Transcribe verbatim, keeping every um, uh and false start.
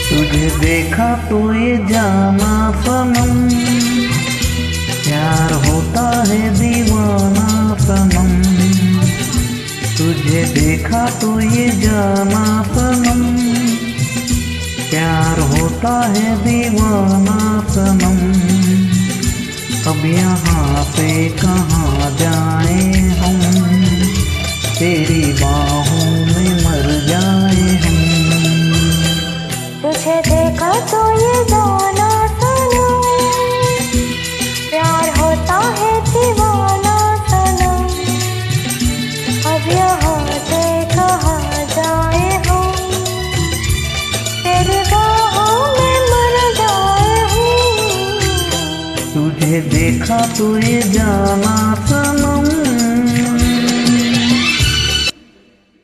तुझे देखा तो ये जाना सनम, प्यार होता है दीवाना सनम। तुझे देखा तो ये जाना सनम, प्यार होता है दीवाना सनम। अब यहाँ से कहाँ जाए हम, तेरी बाहों में मर जाए हम। तुझे देखा तो ये जाना सनम, प्यार होता है दीवाना सनम। अब यहाँ से कहाँ जाए हम, तेरी बाहों में मर जाए हम। तुझे देखा तो ये जाना सनम,